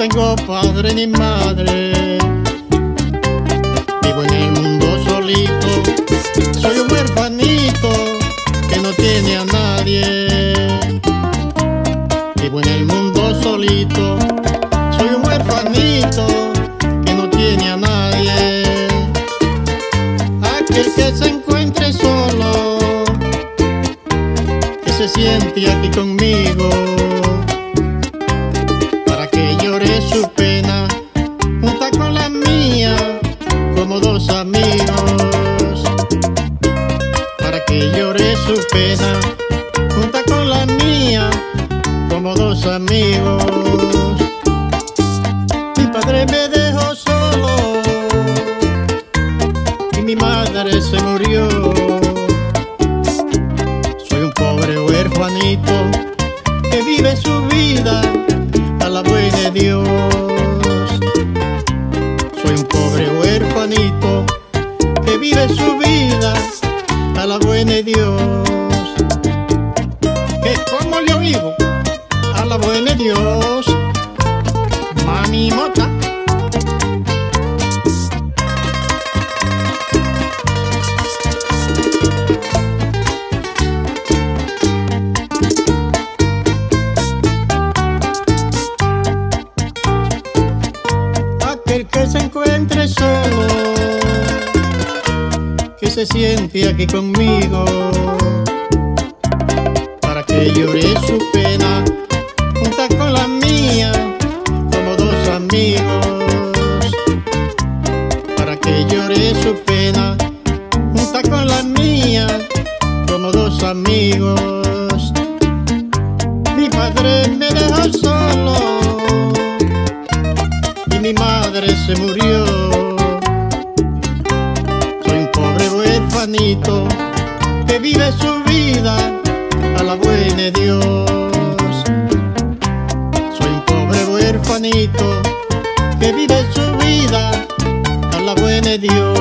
tengo padre ni madre, vivo en el mundo solito, soy un huerfanito que no tiene a nadie. Vivo en el mundo solito, soy un huerfanito que no tiene a nadie. Aquel que se encuentre solo, que se siente aquí conmigo, para que llore su pena junta con la mía, como dos amigos. Para que llore su pena junta con la mía, como dos amigos. Mi padre me dejó solo y mi madre se murió. Soy un pobre huerfanito que vive su vida a la buena de Dios. Soy un pobre huerfanito que vive su vida a la buena de Dios. ¿Que cómo yo vivo? A la buena de Dios. Mami Mota. Aquel que se encuentre solo, que se siente aquí conmigo, para que llore su pena junta con la mía, como dos amigos. Para que llore su pena junta con la mía, como dos amigos. Mi padre me dejó solo y mi madre se murió. Soy un pobre huerfanito que vive su vida a la buena de Dios. Soy un pobre huerfanito que vive su vida a la buena de Dios.